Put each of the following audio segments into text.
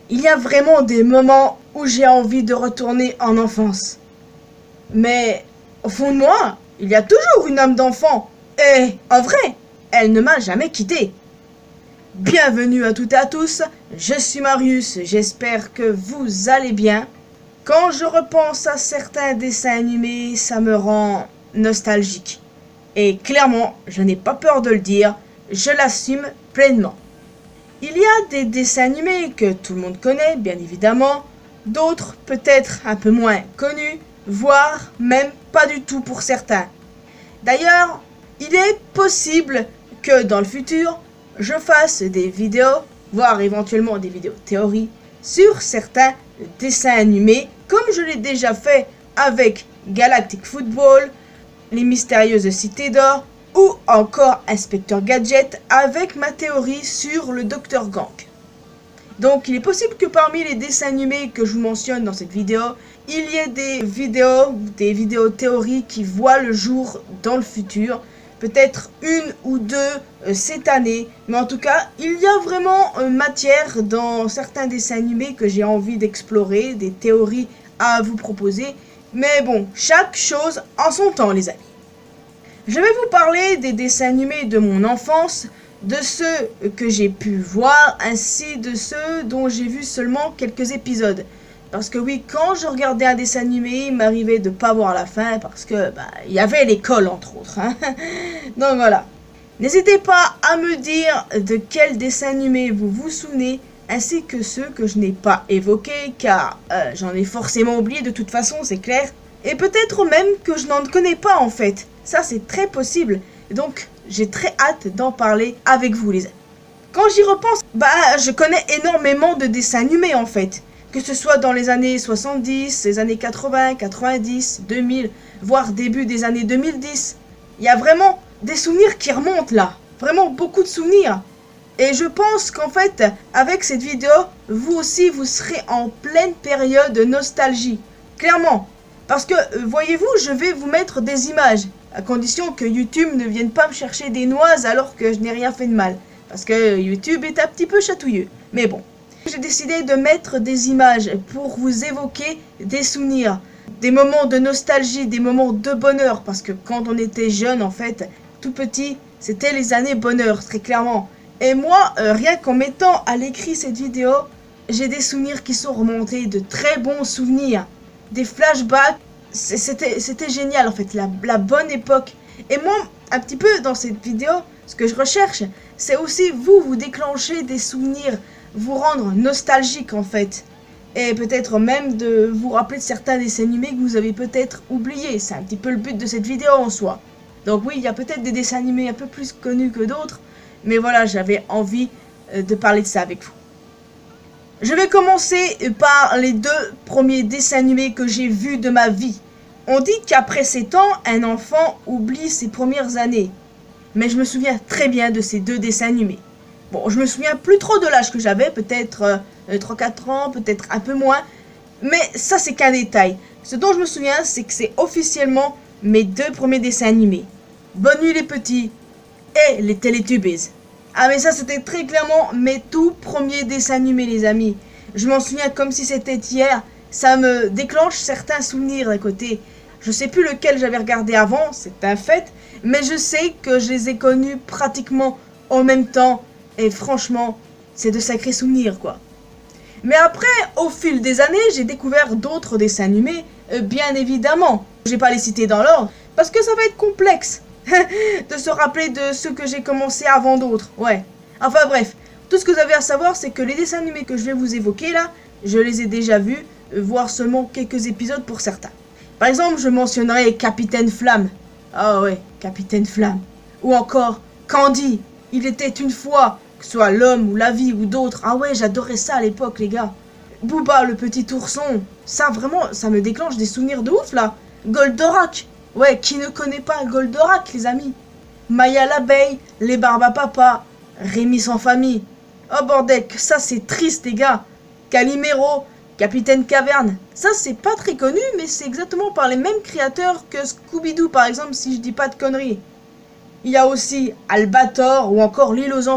Il y a vraiment des moments où j'ai envie de retourner en enfance. Mais au fond de moi, il y a toujours une âme d'enfant. Et en vrai, elle ne m'a jamais quitté. Bienvenue à toutes et à tous, je suis Marius, j'espère que vous allez bien. Quand je repense à certains dessins animés, ça me rend nostalgique. Et clairement, je n'ai pas peur de le dire, je l'assume pleinement. Il y a des dessins animés que tout le monde connaît, bien évidemment, d'autres peut-être un peu moins connus, voire même pas du tout pour certains. D'ailleurs, il est possible que dans le futur, je fasse des vidéos, voire éventuellement des vidéos théories, sur certains dessins animés, comme je l'ai déjà fait avec Galactic Football, Les Mystérieuses Cités d'Or, ou encore Inspecteur Gadget avec ma théorie sur le Dr Gang. Donc il est possible que parmi les dessins animés que je vous mentionne dans cette vidéo, il y ait des vidéos théories qui voient le jour dans le futur, peut-être une ou deux cette année, mais en tout cas il y a vraiment matière dans certains dessins animés que j'ai envie d'explorer, des théories à vous proposer, mais bon, chaque chose en son temps les amis. Je vais vous parler des dessins animés de mon enfance, de ceux que j'ai pu voir, ainsi de ceux dont j'ai vu seulement quelques épisodes. Parce que oui, quand je regardais un dessin animé, il m'arrivait de pas voir la fin, parce que il y avait l'école entre autres. Hein. Donc voilà. N'hésitez pas à me dire de quel dessin animé vous vous souvenez, ainsi que ceux que je n'ai pas évoqués, car j'en ai forcément oublié de toute façon, c'est clair. Et peut-être même que je n'en connais pas en fait. Ça c'est très possible. Donc j'ai très hâte d'en parler avec vous les amis. Quand j'y repense, je connais énormément de dessins animés en fait. Que ce soit dans les années 70, les années 80, 90, 2000, voire début des années 2010. Il y a vraiment des souvenirs qui remontent là. Vraiment beaucoup de souvenirs. Et je pense qu'en fait, avec cette vidéo, vous aussi vous serez en pleine période de nostalgie. Clairement. Parce que, voyez-vous, je vais vous mettre des images, à condition que YouTube ne vienne pas me chercher des noises alors que je n'ai rien fait de mal. Parce que YouTube est un petit peu chatouilleux. Mais bon, j'ai décidé de mettre des images pour vous évoquer des souvenirs, des moments de nostalgie, des moments de bonheur. Parce que quand on était jeune, en fait, tout petit, c'était les années bonheur, très clairement. Et moi, rien qu'en mettant à l'écrit cette vidéo, j'ai des souvenirs qui sont remontés, de très bons souvenirs. Des flashbacks, c'était génial en fait, la bonne époque. Et moi, un petit peu dans cette vidéo, ce que je recherche, c'est aussi vous déclencher des souvenirs, vous rendre nostalgique en fait. Et peut-être même de vous rappeler de certains dessins animés que vous avez peut-être oubliés. C'est un petit peu le but de cette vidéo en soi. Donc oui, il y a peut-être des dessins animés un peu plus connus que d'autres, mais voilà, j'avais envie de parler de ça avec vous. Je vais commencer par les deux premiers dessins animés que j'ai vus de ma vie. On dit qu'après 7 ans, un enfant oublie ses premières années. Mais je me souviens très bien de ces deux dessins animés. Bon, je me souviens plus trop de l'âge que j'avais, peut-être 3-4 ans, peut-être un peu moins. Mais ça, c'est qu'un détail. Ce dont je me souviens, c'est que c'est officiellement mes deux premiers dessins animés. Bonne nuit les petits et les Teletubbies. Ah mais ça c'était très clairement mes tout premiers dessins animés les amis. Je m'en souviens comme si c'était hier. Ça me déclenche certains souvenirs d'un côté. Je sais plus lequel j'avais regardé avant, c'est un fait. Mais je sais que je les ai connus pratiquement en même temps. Et franchement, c'est de sacrés souvenirs quoi. Mais après, au fil des années, j'ai découvert d'autres dessins animés, bien évidemment. Je vais pas les citer dans l'ordre, parce que ça va être complexe. De se rappeler de ceux que j'ai commencé avant d'autres, ouais. Enfin bref, tout ce que vous avez à savoir, c'est que les dessins animés que je vais vous évoquer là, je les ai déjà vus, voire seulement quelques épisodes pour certains. Par exemple, je mentionnerai Capitaine Flamme. Ah ouais, Capitaine Flamme. Ou encore Candy, il était une fois, que ce soit L'Homme ou La Vie ou d'autres. Ah ouais, j'adorais ça à l'époque les gars. Booba le petit ourson, ça vraiment, ça me déclenche des souvenirs de ouf là. Goldorak. Ouais, qui ne connaît pas Goldorak, les amis? Maya l'abeille, les Barbapapa, Rémi sans famille. Oh bordel, ça c'est triste, les gars. Calimero, Capitaine Caverne. Ça c'est pas très connu, mais c'est exactement par les mêmes créateurs que Scooby-Doo, par exemple, si je dis pas de conneries. Il y a aussi Albator ou encore L'île aux enfants.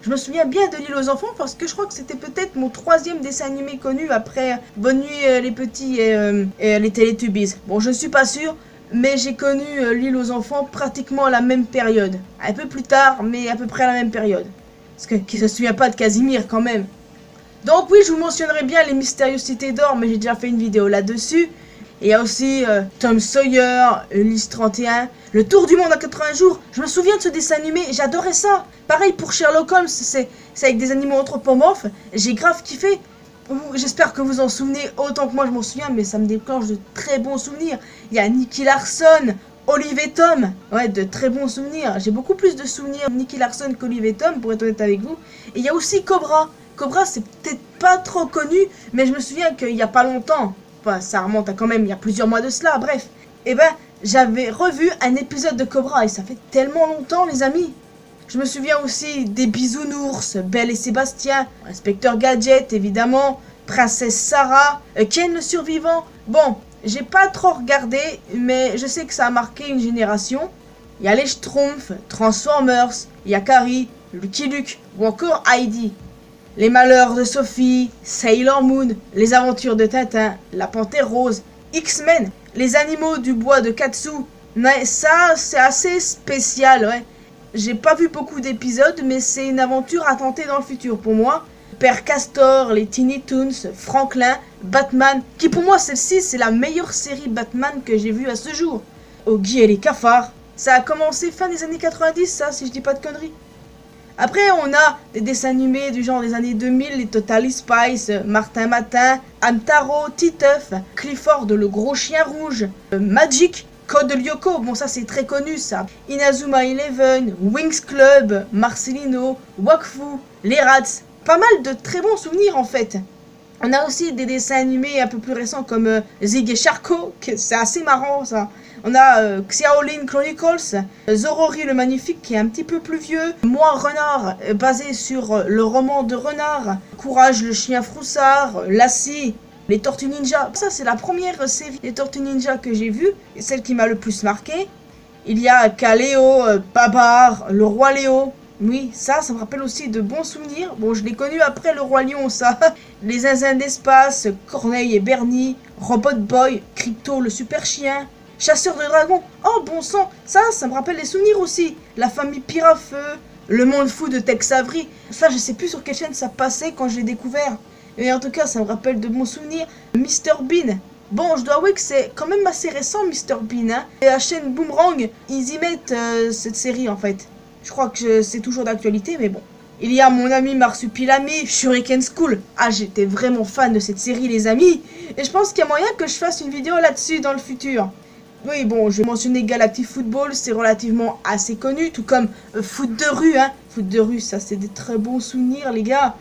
Je me souviens bien de l'île aux enfants parce que je crois que c'était peut-être mon 3e dessin animé connu après Bonne nuit les petits et les Teletubbies. Bon, je ne suis pas sûr, mais j'ai connu l'île aux enfants pratiquement à la même période. Un peu plus tard, mais à peu près à la même période. Parce que qui se souvient pas de Casimir quand même. Donc oui, je vous mentionnerai bien les Mystérieuses Cités d'Or, mais j'ai déjà fait une vidéo là-dessus. Et il y a aussi Tom Sawyer, Ulysse 31, Le Tour du Monde en 80 jours. Je me souviens de ce dessin animé, j'adorais ça. Pareil pour Sherlock Holmes, c'est avec des animaux anthropomorphes. J'ai grave kiffé. J'espère que vous en souvenez autant que moi je m'en souviens, mais ça me déclenche de très bons souvenirs. Il y a Nicky Larson, Olive et Tom. Ouais, de très bons souvenirs. J'ai beaucoup plus de souvenirs de Nicky Larson qu'Olive et Tom, pour être honnête avec vous. Et il y a aussi Cobra. Cobra, c'est peut-être pas trop connu, mais je me souviens qu'il y a pas longtemps, enfin, ça remonte à quand même il y a plusieurs mois de cela, bref, et ben, j'avais revu un épisode de Cobra, et ça fait tellement longtemps, les amis. Je me souviens aussi des Bisounours, Belle et Sébastien, Inspecteur Gadget, évidemment, Princesse Sarah, Ken le Survivant. Bon, j'ai pas trop regardé, mais je sais que ça a marqué une génération. Il y a les Schtroumpfs, Transformers, il y a Carrie, Lucky Luke, ou encore Heidi. Les malheurs de Sophie, Sailor Moon, les aventures de Tintin, la Panthère Rose, X-Men, les animaux du bois de Katsu. Mais ça, c'est assez spécial, ouais. J'ai pas vu beaucoup d'épisodes, mais c'est une aventure à tenter dans le futur pour moi. Père Castor, les Tiny Toons, Franklin, Batman, qui pour moi, celle-ci, c'est la meilleure série Batman que j'ai vue à ce jour. Oggy et les cafards. Ça a commencé fin des années 90, ça, si je dis pas de conneries. Après, on a des dessins animés du genre des années 2000, les Totally Spies, Martin Matin, Hamtaro, Titeuf, Clifford le gros chien rouge, Magic, Code Lyoko, bon ça c'est très connu ça, Inazuma Eleven, Wings Club, Marcelino, Wakfu, les Rats, pas mal de très bons souvenirs en fait. On a aussi des dessins animés un peu plus récents comme Zig et Charco, c'est assez marrant ça. On a Xiaolin Chronicles, Zorori le Magnifique qui est un petit peu plus vieux, Moi Renard basé sur le roman de Renard, Courage le Chien Froussard, Lassie, les Tortues Ninja. Ça c'est la première série des Tortues Ninja que j'ai vue, et celle qui m'a le plus marqué. Il y a Kaleo, Babar, le Roi Léo. Oui, ça me rappelle aussi de bons souvenirs. Bon, je l'ai connu après le Roi Lion, ça. Les Zinzins d'espace, Corneille et Bernie, Robot Boy, Crypto le super chien, Chasseur de dragons. Oh, bon sang, ça me rappelle des souvenirs aussi. La famille Pirafeu, Le Monde Fou de Tex Avery. Ça, je sais plus sur quelle chaîne ça passait quand je l'ai découvert. Mais en tout cas, ça me rappelle de bons souvenirs. Mr Bean. Bon, je dois avouer que c'est quand même assez récent, Mr Bean. Hein. Et la chaîne Boomerang, ils y mettent cette série, en fait. Je crois que c'est toujours d'actualité, mais bon. Il y a mon ami Marsupilami, Shuriken School. Ah, j'étais vraiment fan de cette série, les amis. Et je pense qu'il y a moyen que je fasse une vidéo là-dessus dans le futur. Oui, bon, je vais mentionner Galactic Football, c'est relativement assez connu, tout comme Foot de rue, hein. Foot de rue, ça, c'est des très bons souvenirs, les gars.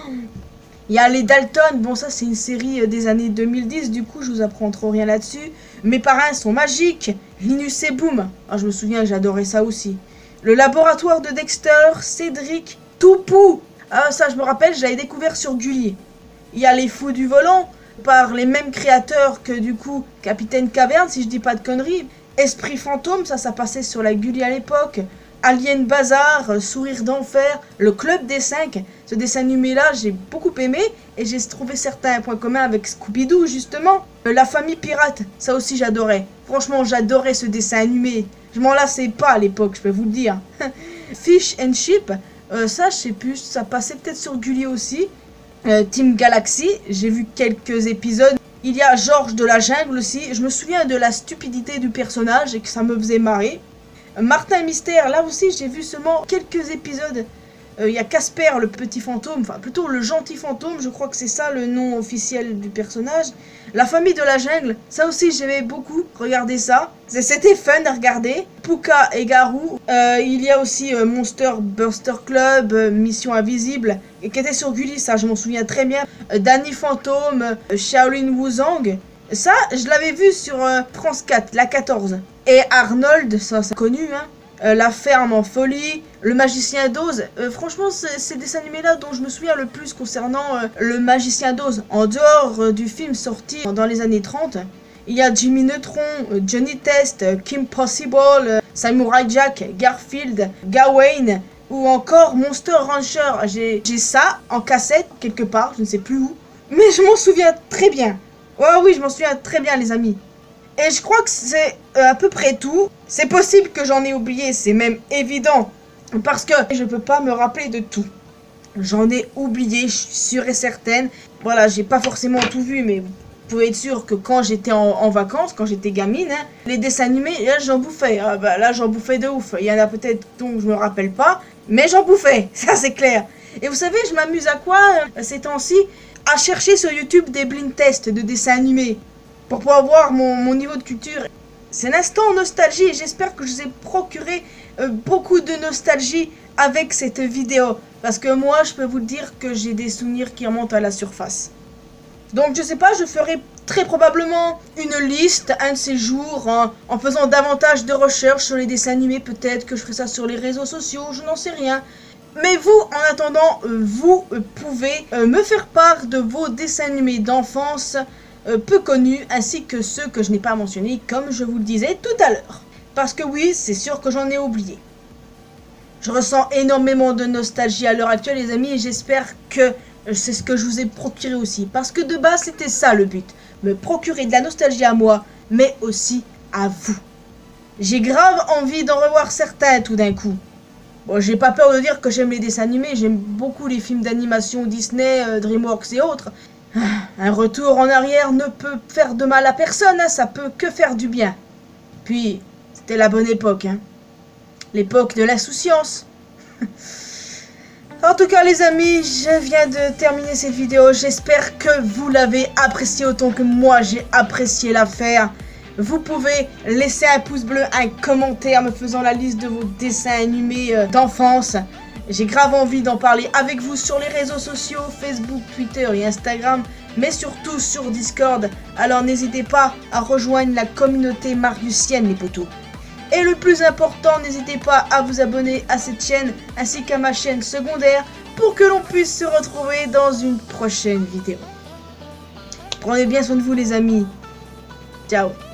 Il y a les Dalton, bon, ça, c'est une série des années 2010, du coup, je vous apprends trop rien là-dessus. Mes parrains sont magiques, Linus et Boom. Ah, je me souviens, j'adorais ça aussi. Le laboratoire de Dexter, Cédric, Toupou. Ah, ça, je me rappelle, je l'avais découvert sur Gulli. Il y a les Fous du volant, par les mêmes créateurs que, du coup, Capitaine Caverne, si je dis pas de conneries. Esprit fantôme, ça passait sur la Gulli à l'époque. Alien Bazar, Sourire d'enfer, Le Club des 5. Ce dessin animé-là, j'ai beaucoup aimé et j'ai trouvé certains points communs avec Scooby-Doo, justement. La famille pirate, ça aussi j'adorais. Franchement, j'adorais ce dessin animé. Je m'en lassais pas à l'époque, je peux vous le dire. Fish and Chip, ça je sais plus, ça passait peut-être sur Gulli aussi. Team Galaxy, j'ai vu quelques épisodes. Il y a Georges de la jungle aussi. Je me souviens de la stupidité du personnage et que ça me faisait marrer. Martin Mystère, là aussi j'ai vu seulement quelques épisodes. Il y a Casper le petit fantôme, enfin plutôt le gentil fantôme, je crois que c'est ça le nom officiel du personnage. La famille de la jungle, ça aussi j'aimais beaucoup regarder ça. C'était fun à regarder. Puka et Garou. Il y a aussi Monster Buster Club, Mission Invisible, qui était sur Gulli, ça je m'en souviens très bien. Danny Fantôme, Shaolin Wuzang. Ça, je l'avais vu sur France 4, la 14. Et Arnold, ça c'est connu, hein. La ferme en folie, Le Magicien d'Oz. Franchement, c'est des animés-là dont je me souviens le plus concernant Le Magicien d'Oz. En dehors du film sorti dans les années 30, il y a Jimmy Neutron, Johnny Test, Kim Possible, Samurai Jack, Garfield, Gawain, ou encore Monster Rancher. J'ai ça en cassette quelque part, je ne sais plus où, mais je m'en souviens très bien. Oh oui, je m'en souviens très bien les amis. Et je crois que c'est à peu près tout. C'est possible que j'en ai oublié, c'est même évident, parce que je peux pas me rappeler de tout. J'en ai oublié, je suis sûre et certaine. Voilà, j'ai pas forcément tout vu, mais vous pouvez être sûr que quand j'étais en vacances, quand j'étais gamine, hein, les dessins animés, là j'en bouffais. Ah bah là j'en bouffais de ouf. Il y en a peut-être dont je me rappelle pas, mais j'en bouffais, ça c'est clair. Et vous savez, je m'amuse à quoi ces temps-ci? À chercher sur YouTube des blind tests de dessins animés pour pouvoir voir mon niveau de culture. C'est l'instant nostalgie et j'espère que je vous ai procuré beaucoup de nostalgie avec cette vidéo. Parce que moi, je peux vous dire que j'ai des souvenirs qui remontent à la surface. Donc, je sais pas, je ferai très probablement une liste un de ces jours en faisant davantage de recherches sur les dessins animés. Peut-être que je ferai ça sur les réseaux sociaux, je n'en sais rien. Mais vous, en attendant, vous pouvez me faire part de vos dessins animés d'enfance peu connus, ainsi que ceux que je n'ai pas mentionnés, comme je vous le disais tout à l'heure. Parce que oui, c'est sûr que j'en ai oublié. Je ressens énormément de nostalgie à l'heure actuelle, les amis, et j'espère que c'est ce que je vous ai procuré aussi. Parce que de base, c'était ça le but. Me procurer de la nostalgie à moi, mais aussi à vous. J'ai grave envie d'en revoir certains tout d'un coup. Bon, j'ai pas peur de dire que j'aime les dessins animés, j'aime beaucoup les films d'animation Disney, DreamWorks et autres. Un retour en arrière ne peut faire de mal à personne, hein, ça peut que faire du bien. Puis, c'était la bonne époque, hein. L'époque de l'insouciance. En tout cas les amis, je viens de terminer cette vidéo. J'espère que vous l'avez apprécié autant que moi j'ai apprécié la faire. Vous pouvez laisser un pouce bleu, un commentaire me faisant la liste de vos dessins animés d'enfance. J'ai grave envie d'en parler avec vous sur les réseaux sociaux, Facebook, Twitter et Instagram, mais surtout sur Discord. Alors n'hésitez pas à rejoindre la communauté mariusienne les potos. Et le plus important, n'hésitez pas à vous abonner à cette chaîne ainsi qu'à ma chaîne secondaire pour que l'on puisse se retrouver dans une prochaine vidéo. Prenez bien soin de vous les amis. Ciao.